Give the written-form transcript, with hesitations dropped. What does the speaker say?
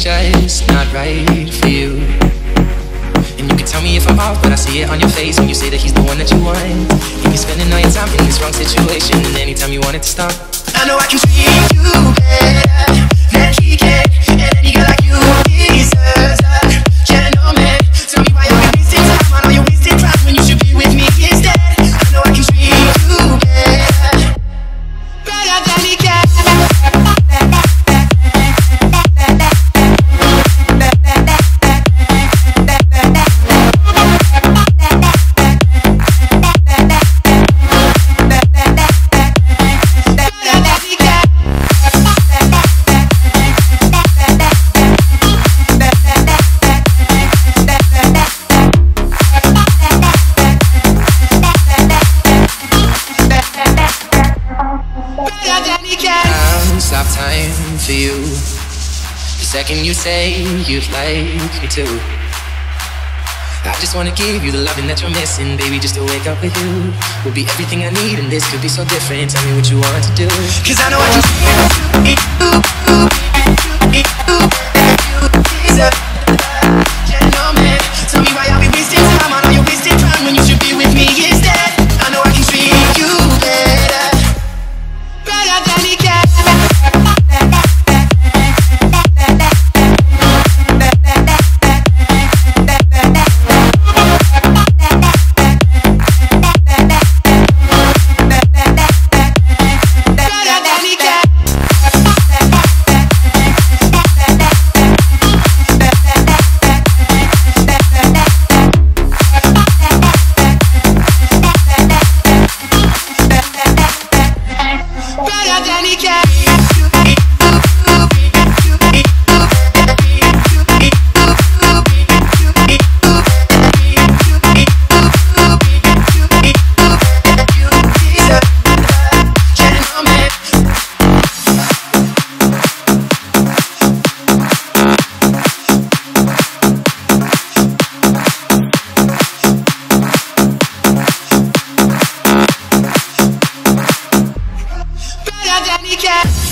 just not right for you. And you can tell me if I'm off, but I see it on your face when you say that he's the one that you want. And you're spending all your time in this wrong situation, and anytime you want it to stop, I know I can treat you better than he can. And any girl like you deserves a gentleman. Tell me why you're wasting time. I know you're wasting time when you should be with me instead. I know I can treat you better than he can. Stop time for you. The second you say you'd like me to, I just wanna give you the loving that you're missing, baby. Just to wake up with you will be everything I need, and this could be so different. Tell me what you want to do, 'cause I know I can see you. Gentleman, tell me why I'll be wasting time. I know you're wasting time when you should be with me instead. I know I can treat you better than he can. Better than he can.